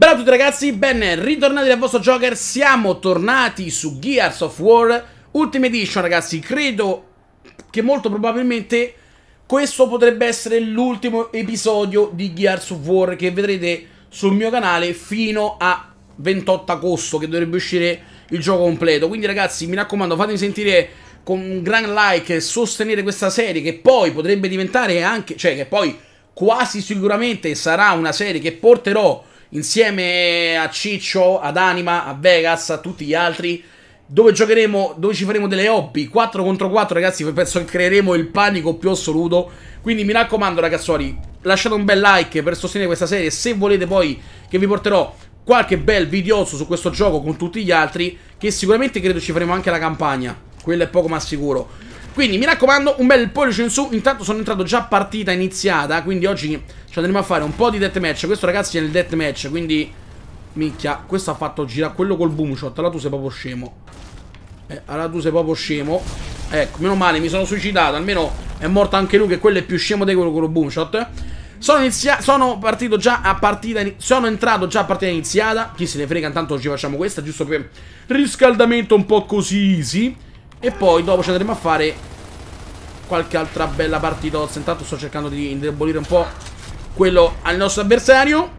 Bella a tutti ragazzi, ben ritornati dal vostro Joker. Siamo tornati su Gears of War Ultimate Edition ragazzi. Credo che molto probabilmente questo potrebbe essere l'ultimo episodio di Gears of War che vedrete sul mio canale fino a 28 agosto, che dovrebbe uscire il gioco completo. Quindi ragazzi, mi raccomando, fatemi sentire con un gran like e sostenere questa serie, che poi potrebbe diventare anche, cioè che poi quasi sicuramente sarà una serie che porterò insieme a Ciccio, ad Anima, a Vegas, a tutti gli altri, dove giocheremo, dove ci faremo delle hobby 4 contro 4 ragazzi. Penso che creeremo il panico più assoluto. Quindi mi raccomando ragazzoli, lasciate un bel like per sostenere questa serie. Se volete poi che vi porterò qualche bel videozzo su questo gioco con tutti gli altri, che sicuramente credo ci faremo anche la campagna, quello è poco ma sicuro. Quindi mi raccomando, un bel pollice in su. Intanto sono entrato già partita iniziata, quindi oggi ci andremo a fare un po' di deathmatch. Questo ragazzi è il deathmatch, quindi minchia, questo ha fatto girare quello col boomshot. Allora tu sei proprio scemo. Allora tu sei proprio scemo. Ecco, meno male, mi sono suicidato. Almeno è morto anche lui, che quello è più scemo di quello con il boomshot. Sono partito già a partita. Sono entrato già a partita iniziata. Chi se ne frega, intanto ci facciamo questa, giusto per riscaldamento un po' così easy. E poi dopo ci andremo a fare qualche altra bella partitozza. Intanto sto cercando di indebolire un po' quello al nostro avversario.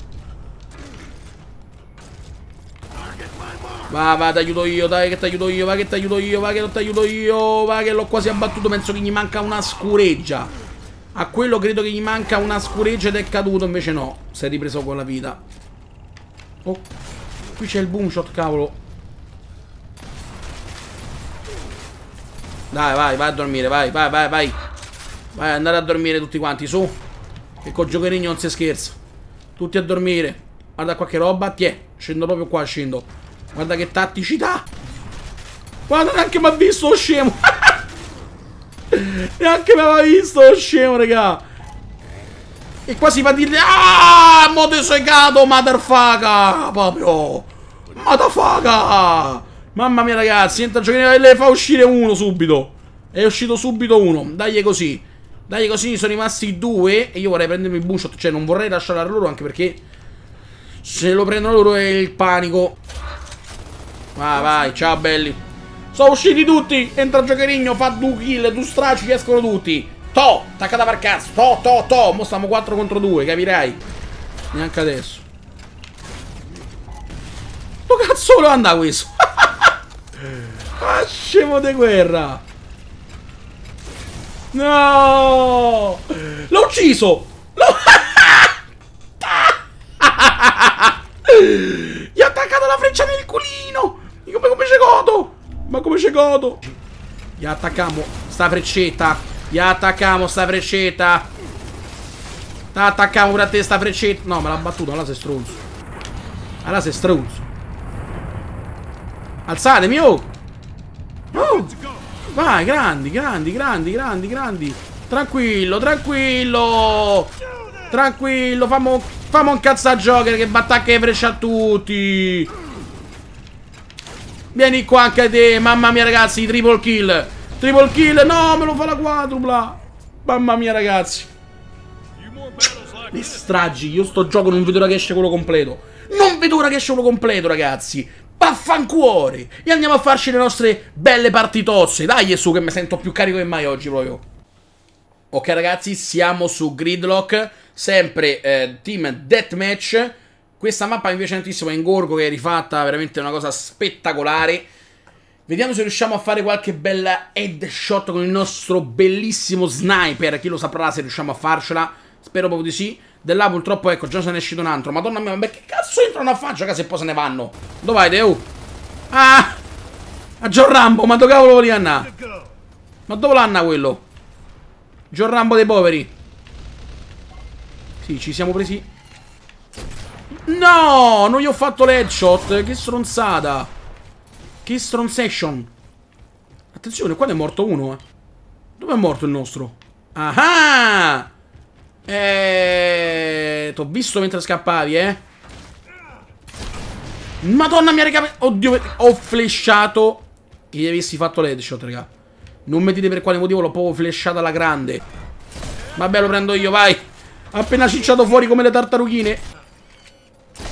Va, ti aiuto io, dai che ti aiuto io, va che ti aiuto io, va che non ti aiuto io, va che l'ho quasi abbattuto. Penso che gli manca una scureggia. A quello credo che gli manca una scureggia ed è caduto, invece no, si è ripreso con la vita. Oh, qui c'è il boomshot, cavolo. Dai, vai a dormire, vai. Vai, andate a dormire tutti quanti, su. Che con giocherigno non si scherza. Tutti a dormire. Guarda qualche roba, tiè. Scendo proprio qua, scendo. Guarda che tatticità. Guarda, neanche mi ha visto lo scemo. Neanche mi aveva visto lo scemo, raga. E qua si va a dire: ah, mo te sei cato, motherfucker. Proprio motherfucker. Mamma mia ragazzi, entra a giocare e le fa uscire uno subito. È uscito subito uno. Dai così. Dai così, sono rimasti due. E io vorrei prendermi il boomshot. Cioè non vorrei lasciare a loro, anche perché se lo prendono loro è il panico. Vai, ciao belli. Sono usciti tutti. Entra giocherigno, fa 2 kill, 2 stracci, escono tutti. Taccata per cazzo. Mo stiamo 4 contro 2, capirai. Neanche adesso. Dove cazzo voleva andare questo? Ah, scemo di guerra. No, l'ho ucciso. Gli ha attaccato la freccia nel culino. Come c'è godo. Ma come c'è godo. Gli attacchiamo sta freccetta. Attacchiamo pure a te sta freccetta. No, me l'ha battuto. Allora sei stronzo. Alzatemi, oh. Vai, grandi. Tranquillo. Fammo un cazzo a Joker che battacca e freccia a tutti. Vieni qua anche te. Mamma mia ragazzi, triple kill. No, me lo fa la quadrupla. Mamma mia ragazzi. Le stragi. Io sto gioco non vedo ora che esce quello completo. Ragazzi. Vaffancuore. E andiamo a farci le nostre belle partitozze. Dai su che mi sento più carico che mai oggi proprio. Ok ragazzi, siamo su Gridlock. Sempre team deathmatch. Questa mappa mi piace tantissimo, è in Gorgo, che è rifatta, veramente una cosa spettacolare. Vediamo se riusciamo a fare qualche bella headshot con il nostro bellissimo sniper. Chi lo saprà se riusciamo a farcela. Spero proprio di sì. Da là purtroppo, ecco, già se ne è uscito un altro. Madonna mia, ma che cazzo entrano a fare? Giocare e poi se ne vanno. Dove vai, Deu? Ah! A John Rambo, ma dove cavolo volevi andare? Ma dove l'hanno quello? John Rambo dei poveri. Sì, ci siamo presi. No, non gli ho fatto l'headshot. Che stronzata. Che stronzation. Attenzione, qua ne è morto uno, Dove è morto il nostro? Ah! T'ho visto mentre scappavi, Madonna mia, raga. Oddio, ho flashato. Che gli avessi fatto l'headshot, raga. Non mi dite per quale motivo l'ho proprio flashata alla grande. Vabbè, lo prendo io, vai. Appena cicciato fuori come le tartarughine.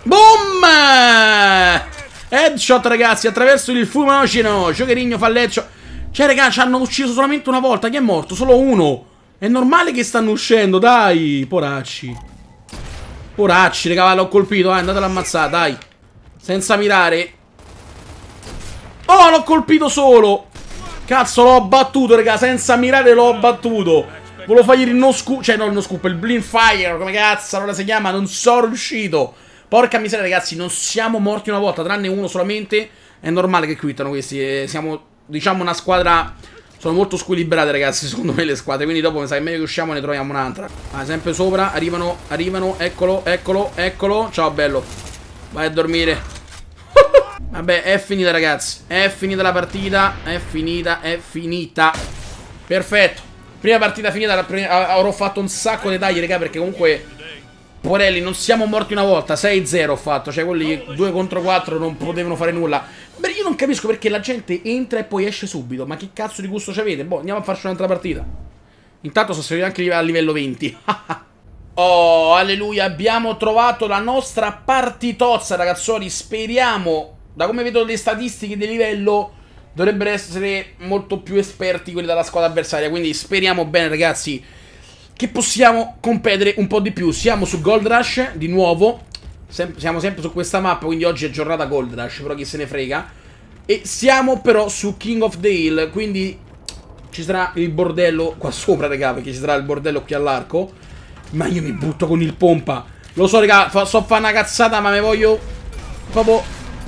Boom! Headshot, ragazzi, attraverso il fumogeno. Giocherigno fa l'headshot. Cioè, ragazzi, ci hanno ucciso solamente una volta. Chi è morto? Solo uno. È normale che stanno uscendo, dai. Poracci. Poracci, raga, l'ho colpito, andatelo a ammazzare, dai. Senza mirare. Oh, l'ho colpito solo. Cazzo, l'ho battuto, raga, senza mirare l'ho battuto. Volevo fargli il no scoop, cioè no, il no scoop, il blind fire, come cazzo allora si chiama, non sono riuscito. Porca miseria, ragazzi, non siamo morti una volta, tranne uno solamente. È normale che quittano questi, siamo, diciamo, una squadra. Sono molto squilibrate, ragazzi, secondo me le squadre. Quindi dopo mi sa che è meglio che usciamo e ne troviamo un'altra. Ah, sempre sopra, arrivano, eccolo. Ciao, bello. Vai a dormire. Vabbè, è finita, ragazzi. È finita la partita, è finita. Perfetto. Prima partita finita, avrò fatto un sacco di tagli, raga, perché comunque, porelli, non siamo morti una volta, 6-0 ho fatto, cioè quelli 2 contro 4 non potevano fare nulla. Beh, io non capisco perché la gente entra e poi esce subito, ma che cazzo di gusto c'avete? Boh, andiamo a farci un'altra partita. Intanto sono salito anche a livello 20. Oh, alleluia, abbiamo trovato la nostra partitozza, ragazzoli, speriamo, da come vedo le statistiche di livello, dovrebbero essere molto più esperti quelli della squadra avversaria. Quindi speriamo bene, ragazzi, che possiamo competere un po' di più. Siamo su Gold Rush di nuovo. Siamo sempre su questa mappa, quindi oggi è giornata Gold Rush, però chi se ne frega. E siamo però su King of the Hill, quindi ci sarà il bordello qua sopra, raga, perché ci sarà il bordello qui all'arco. Ma io mi butto con il pompa. Lo so, raga, so fare una cazzata, ma me voglio proprio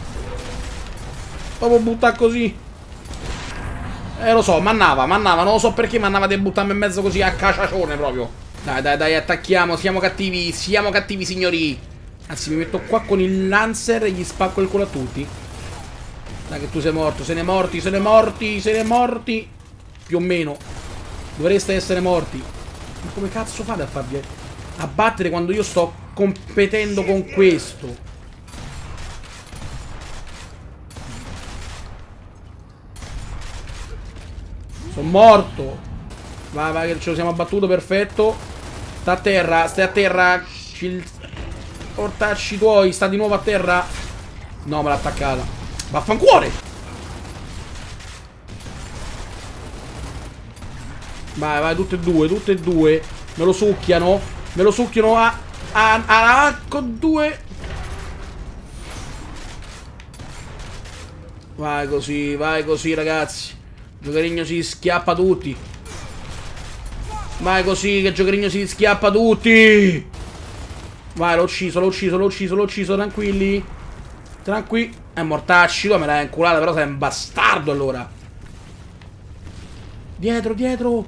buttare così. Lo so, mannava, non lo so perché mannava di buttarmi in mezzo così a caciacione proprio. Dai, attacchiamo, siamo cattivi, signori. Anzi, mi metto qua con il Lancer e gli spacco il culo a tutti. Dai che tu sei morto, se ne morti. Più o meno. Dovreste essere morti. Ma come cazzo fate a farvi abbattere quando io sto competendo con questo? Sono morto. Vai, che ce lo siamo abbattuto, perfetto. Stai a terra. Portacci tuoi, sta di nuovo a terra. No, me l'ha attaccata. Vaffanculo. Vai, tutte e due. Me lo succhiano con due. Vai così, ragazzi. Giocherigno si schiappa tutti. Vai così che Giocherigno si schiappa tutti. Vai, l'ho ucciso, tranquilli. È mortacci, me l'hai inculata, però sei un bastardo allora. Dietro.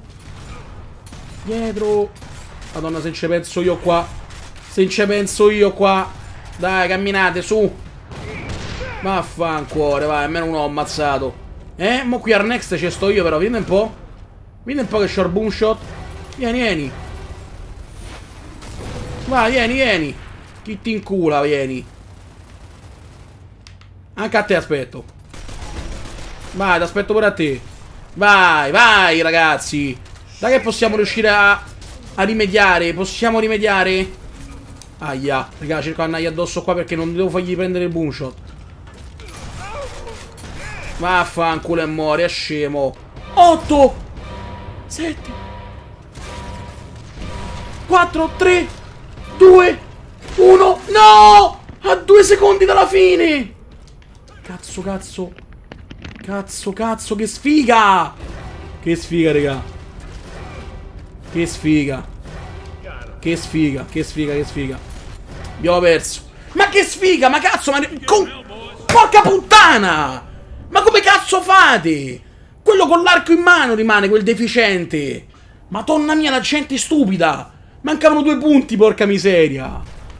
Madonna, se ci penso io qua. Dai, camminate, su. Vaffanculo, vai, almeno uno ho ammazzato. Mo qui al next ci sto io però, vieni un po'. Che short boom shot. Vieni. Vai, vieni. Chi ti incula, vieni. Anche a te aspetto. Vai, ti aspetto pure a te. Vai, ragazzi. Dai che possiamo riuscire a rimediare. Possiamo rimediare. Aia, raga, cerco di andare addosso qua perché non devo fargli prendere il boom shot. Vaffanculo e muori, è scemo. 8 7 4 3 2 1. No! A 2 secondi dalla fine. Cazzo, che sfiga! Che sfiga, raga. Che sfiga. Abbiamo perso. Ma che sfiga, ma cazzo, porca puttana! Ma come cazzo fate? Quello con l'arco in mano rimane, quel deficiente. Madonna mia, la gente stupida. Mancavano 2 punti, porca miseria.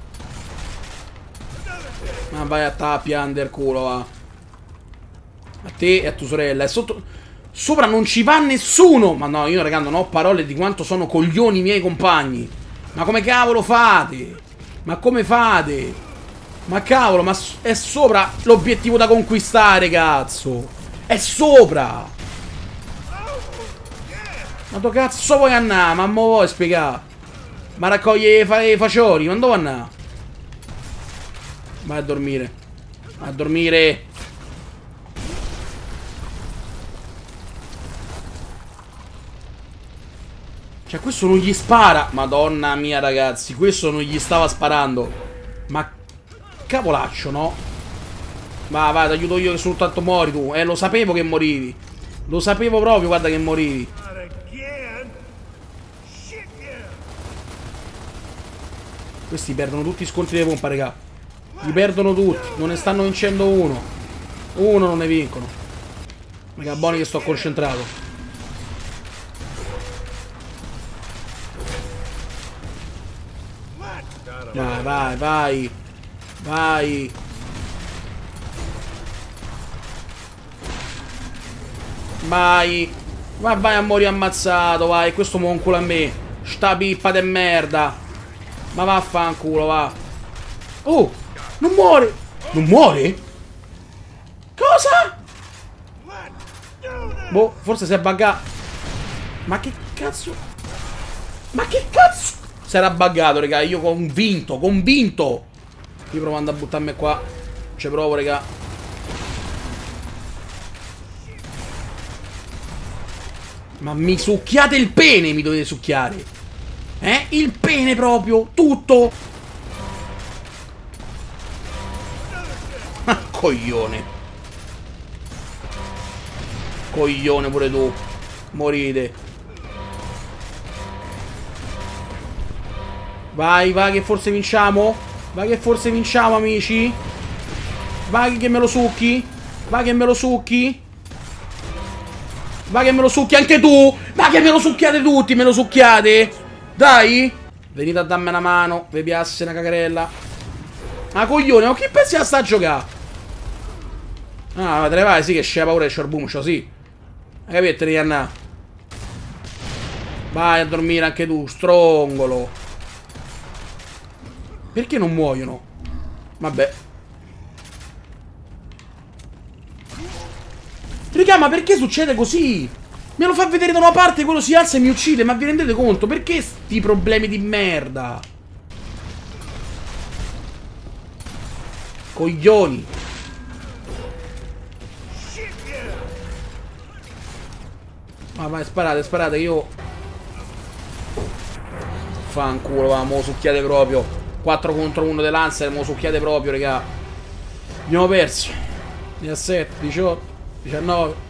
Ma vai a tappia, underculo, va. A te e a tua sorella. E sopra non ci va nessuno. Ma no, io raga non ho parole di quanto sono coglioni i miei compagni. Ma come cavolo fate? Ma come fate? Ma cavolo, ma è sopra l'obiettivo da conquistare, cazzo. È sopra. Ma dove cazzo vuoi andare? Ma mo vuoi spiegare? Ma raccoglie i fagioli, ma dove andare? Vai a dormire. A dormire. Cioè, questo non gli spara. Madonna mia, ragazzi. Questo non gli stava sparando. Ma cavolaccio, no? Vai, ti aiuto io che soltanto mori tu. Lo sapevo che morivi. Lo sapevo proprio, guarda che morivi. Questi perdono tutti i scontri di pompa, raga. Li perdono tutti. Non ne stanno vincendo uno. Uno non ne vincono. Raga, buoni che sto concentrato. Vai, vai. Vai. Vai. Ma vai a morire ammazzato, vai. Questo mo' un culo a me. Sta pippa de merda. Ma vaffanculo, va. Oh, non muore. Non muore? Cosa? Boh, forse si è buggato. Ma che cazzo? Ma che cazzo? Si era buggato, raga. Io convinto, convinto. Io provando a buttarmi qua. Ci provo, raga. Ma mi succhiate il pene, mi dovete succhiare. Il pene proprio, tutto. Ah, coglione. Coglione pure tu. Morite. Vai, vai che forse vinciamo. Vai che forse vinciamo, amici. Vai che me lo succhi. Vai che me lo succhi. Vai che me lo succhi anche tu. Vai che me lo succhiate tutti, me lo succhiate. Dai. Venite a darmi una mano. Vi piace una cagarella. Ah, coglione, ma che pensi a sta a giocare? Ah, te ne vai, sì che c'è paura di sciorbuccio, sì. Hai capito, Rihanna? Vai a dormire anche tu, strongolo. Perché non muoiono? Vabbè. Raga, ma perché succede così? Me lo fa vedere da una parte, quello si alza e mi uccide. Ma vi rendete conto? Perché sti problemi di merda? Coglioni. Ma vai, sparate, sparate, io... Fanculo, va, mo succhiate proprio. 4 contro 1 di Lancer, mo succhiate proprio, raga. Abbiamo perso. 17, 18, 19.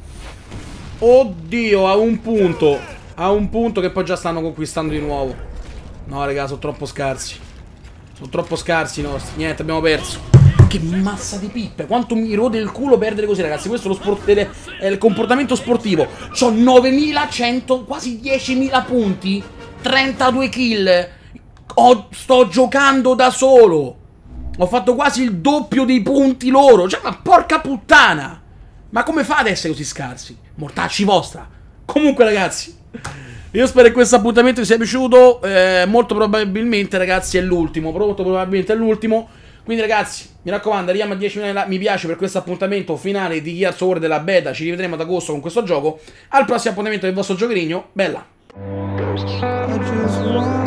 Oddio, a un punto. A un punto che poi già stanno conquistando di nuovo. No, raga, sono troppo scarsi. Sono troppo scarsi i nostri. Niente, abbiamo perso. Che massa di pippe. Quanto mi rode il culo perdere così, ragazzi. Questo è il comportamento sportivo. C'ho 9100, quasi 10.000 punti. 32 kill. Sto giocando da solo. Ho fatto quasi il doppio dei punti loro. Cioè, ma porca puttana. Ma come fate ad essere così scarsi? Mortacci vostra. Comunque, ragazzi, io spero che questo appuntamento vi sia piaciuto. Molto probabilmente, ragazzi, è l'ultimo. Molto probabilmente è l'ultimo. Quindi, ragazzi, mi raccomando, arriviamo a 10.000 mi piace per questo appuntamento finale di Gears of War della beta. Ci rivedremo ad agosto con questo gioco. Al prossimo appuntamento del vostro giocherigno. Bella.